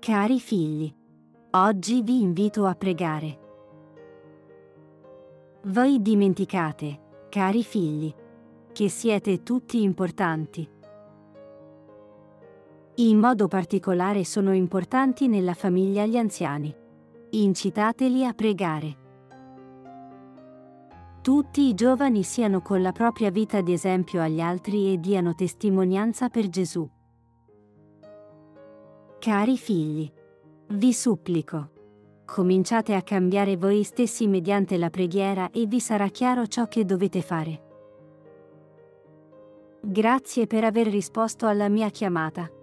Cari figli, oggi vi invito a pregare. Voi dimenticate, cari figli, che siete tutti importanti. In modo particolare sono importanti nella famiglia gli anziani. Incitateli a pregare. Tutti i giovani siano con la propria vita di esempio agli altri e diano testimonianza per Gesù. Cari figli, vi supplico, cominciate a cambiare voi stessi mediante la preghiera e vi sarà chiaro ciò che dovete fare. Grazie per aver risposto alla mia chiamata.